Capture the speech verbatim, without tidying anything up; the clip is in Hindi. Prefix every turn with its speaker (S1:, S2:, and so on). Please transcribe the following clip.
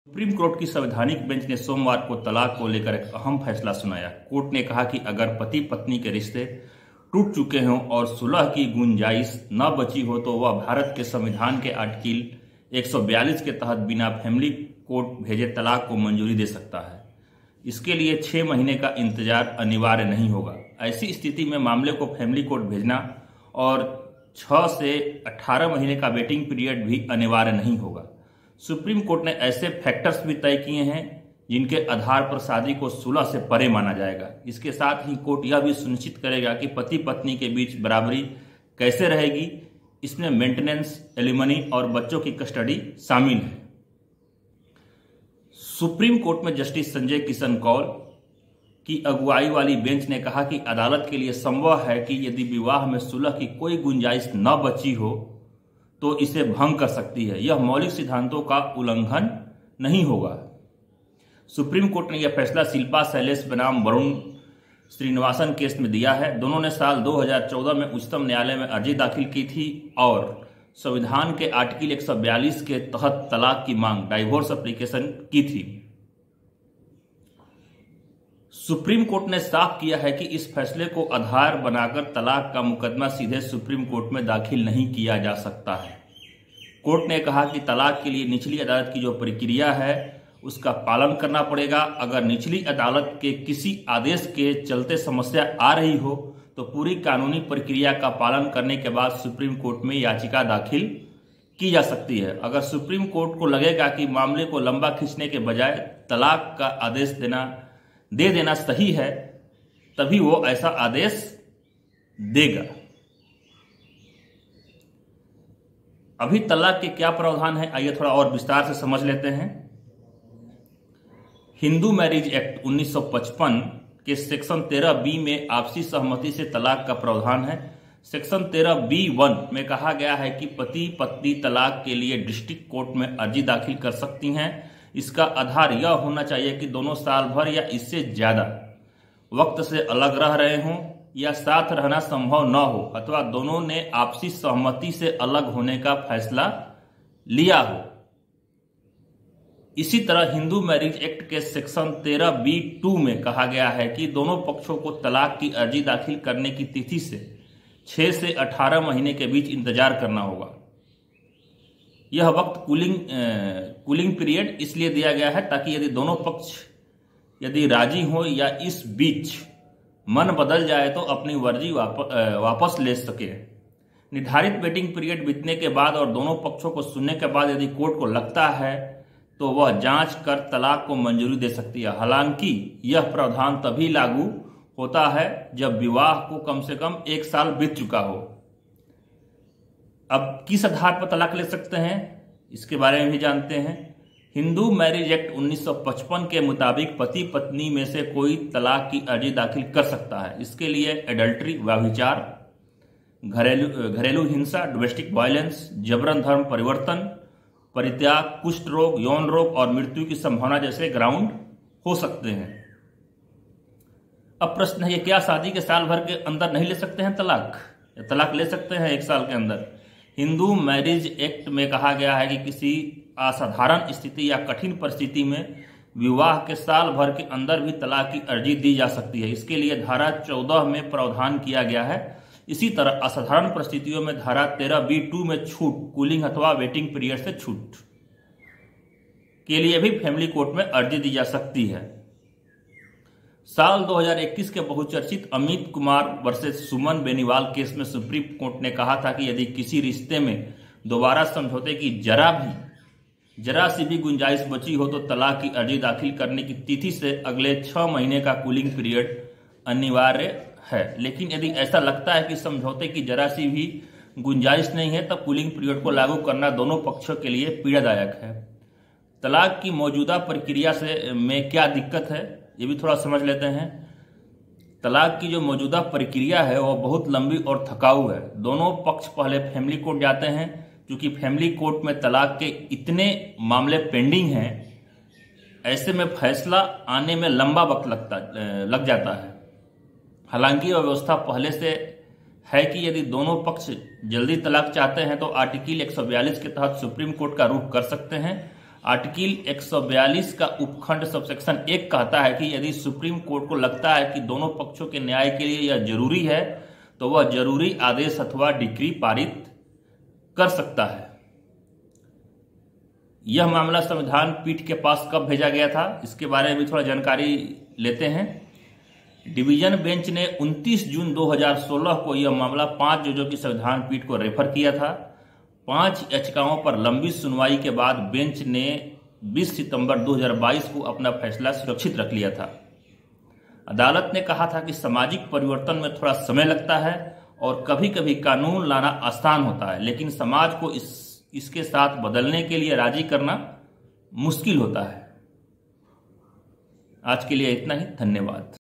S1: सुप्रीम कोर्ट की संवैधानिक बेंच ने सोमवार को तलाक को लेकर एक अहम फैसला सुनाया। कोर्ट ने कहा कि अगर पति पत्नी के रिश्ते टूट चुके हों और सुलह की गुंजाइश न बची हो तो वह भारत के संविधान के आर्टिकल एक सौ बयालीस के तहत बिना फैमिली कोर्ट भेजे तलाक को मंजूरी दे सकता है। इसके लिए छह महीने का इंतजार अनिवार्य नहीं होगा। ऐसी स्थिति में मामले को फैमिली कोर्ट भेजना और छह से अठारह महीने का वेटिंग पीरियड भी अनिवार्य नहीं होगा। सुप्रीम कोर्ट ने ऐसे फैक्टर्स भी तय किए हैं जिनके आधार पर शादी को सुलह से परे माना जाएगा। इसके साथ ही कोर्ट यह भी सुनिश्चित करेगा कि पति पत्नी के बीच बराबरी कैसे रहेगी। इसमें मेंटेनेंस, एलिमनी और बच्चों की कस्टडी शामिल है। सुप्रीम कोर्ट में जस्टिस संजय किशन कौल की अगुवाई वाली बेंच ने कहा कि अदालत के लिए संभव है कि यदि विवाह में सुलह की कोई गुंजाइश न बची हो तो इसे भंग कर सकती है। यह मौलिक सिद्धांतों का उल्लंघन नहीं होगा। सुप्रीम कोर्ट ने यह फैसला शिल्पा शैलेश बनाम वरुण श्रीनिवासन केस में दिया है। दोनों ने साल दो हज़ार चौदह में उच्चतम न्यायालय में अर्जी दाखिल की थी और संविधान के आर्टिकल एक सौ बयालीस के तहत तलाक की मांग, डाइवोर्स एप्लीकेशन की थी। सुप्रीम कोर्ट ने साफ किया है कि इस फैसले को आधार बनाकर तलाक का मुकदमा सीधे सुप्रीम कोर्ट में दाखिल नहीं किया जा सकता है। कोर्ट ने कहा कि तलाक के लिए निचली अदालत की जो प्रक्रिया है उसका पालन करना पड़ेगा। अगर निचली अदालत के किसी आदेश के चलते समस्या आ रही हो तो पूरी कानूनी प्रक्रिया का पालन करने के बाद सुप्रीम कोर्ट में याचिका दाखिल की जा सकती है। अगर सुप्रीम कोर्ट को लगेगा कि मामले को लंबा खींचने के बजाय तलाक का आदेश देना दे देना सही है, तभी वो ऐसा आदेश देगा। अभी तलाक के क्या प्रावधान है, आइए थोड़ा और विस्तार से समझ लेते हैं। हिंदू मैरिज एक्ट उन्नीस सौ पचपन के सेक्शन तेरह बी में आपसी सहमति से तलाक का प्रावधान है। सेक्शन तेरह बी वन में कहा गया है कि पति पत्नी तलाक के लिए डिस्ट्रिक्ट कोर्ट में अर्जी दाखिल कर सकती हैं। इसका आधार यह होना चाहिए कि दोनों साल भर या इससे ज्यादा वक्त से अलग रह रहे हों या साथ रहना संभव न हो अथवा दोनों ने आपसी सहमति से अलग होने का फैसला लिया हो। इसी तरह हिंदू मैरिज एक्ट के सेक्शन तेरह बी टू में कहा गया है कि दोनों पक्षों को तलाक की अर्जी दाखिल करने की तिथि से छह से अठारह महीने के बीच इंतजार करना होगा। यह वक्त कूलिंग कूलिंग पीरियड इसलिए दिया गया है ताकि यदि दोनों पक्ष यदि राजी हो या इस बीच मन बदल जाए तो अपनी वर्जी वापस वापस ले सके। निर्धारित वेटिंग पीरियड बीतने के बाद और दोनों पक्षों को सुनने के बाद यदि कोर्ट को लगता है तो वह जांच कर तलाक को मंजूरी दे सकती है। हालांकि यह प्रावधान तभी लागू होता है जब विवाह को कम से कम एक साल बीत चुका हो। अब किस आधार पर तलाक ले सकते हैं, इसके बारे में भी जानते हैं। हिंदू मैरिज एक्ट उन्नीस सौ पचपन के मुताबिक पति पत्नी में से कोई तलाक की अर्जी दाखिल कर सकता है। इसके लिए एडल्ट्री, व्यभिचार, घरेलू घरेलू हिंसा, डोमेस्टिक वायलेंस, जबरन धर्म परिवर्तन, परित्याग, कुष्ठ रोग, यौन रोग और मृत्यु की संभावना जैसे ग्राउंड हो सकते हैं। अब प्रश्न है, ये क्या शादी के साल भर के अंदर नहीं ले सकते हैं तलाक? तलाक ले सकते हैं एक साल के अंदर। हिंदू मैरिज एक्ट में कहा गया है कि किसी असाधारण स्थिति या कठिन परिस्थिति में विवाह के साल भर के अंदर भी तलाक की अर्जी दी जा सकती है। इसके लिए धारा चौदह में प्रावधान किया गया है। इसी तरह असाधारण परिस्थितियों में धारा तेरह बी टू में छूट, कूलिंग अथवा वेटिंग पीरियड से छूट के लिए भी फैमिली कोर्ट में अर्जी दी जा सकती है। साल दो हज़ार इक्कीस के बहुचर्चित अमित कुमार वर्सेस सुमन बेनीवाल केस में सुप्रीम कोर्ट ने कहा था कि यदि किसी रिश्ते में दोबारा समझौते की जरा भी जरा सी भी गुंजाइश बची हो तो तलाक की अर्जी दाखिल करने की तिथि से अगले छह महीने का कूलिंग पीरियड अनिवार्य है। लेकिन यदि ऐसा लगता है कि समझौते की जरा सी भी गुंजाइश नहीं है तब कूलिंग पीरियड को लागू करना दोनों पक्षों के लिए पीड़ादायक है। तलाक की मौजूदा प्रक्रिया से में क्या दिक्कत है, ये भी थोड़ा समझ लेते हैं। तलाक की जो मौजूदा प्रक्रिया है वह बहुत लंबी और थकाऊ है। दोनों पक्ष पहले फैमिली कोर्ट जाते हैं। क्योंकि फैमिली कोर्ट में तलाक के इतने मामले पेंडिंग हैं, ऐसे में फैसला आने में लंबा वक्त लगता लग जाता है। हालांकि यह व्यवस्था पहले से है कि यदि दोनों पक्ष जल्दी तलाक चाहते हैं तो आर्टिकल एक सौ बयालीस के तहत सुप्रीम कोर्ट का रुख कर सकते हैं। आर्टिकल एक सौ बयालीस का उपखंड सबसेक्शन एक कहता है कि यदि सुप्रीम कोर्ट को लगता है कि दोनों पक्षों के न्याय के लिए यह जरूरी है तो वह जरूरी आदेश अथवा डिक्री पारित कर सकता है। यह मामला संविधान पीठ के पास कब भेजा गया था, इसके बारे में भी थोड़ा जानकारी लेते हैं। डिवीजन बेंच ने उनतीस जून दो हज़ार सोलह को यह मामला पांच जजों की संविधान पीठ को रेफर किया था। पांच याचिकाओं पर लंबी सुनवाई के बाद बेंच ने बीस सितंबर दो हज़ार बाईस को अपना फैसला सुरक्षित रख लिया था। अदालत ने कहा था कि सामाजिक परिवर्तन में थोड़ा समय लगता है और कभी कभी कानून लाना आसान होता है, लेकिन समाज को इस इसके साथ बदलने के लिए राजी करना मुश्किल होता है। आज के लिए इतना ही, धन्यवाद।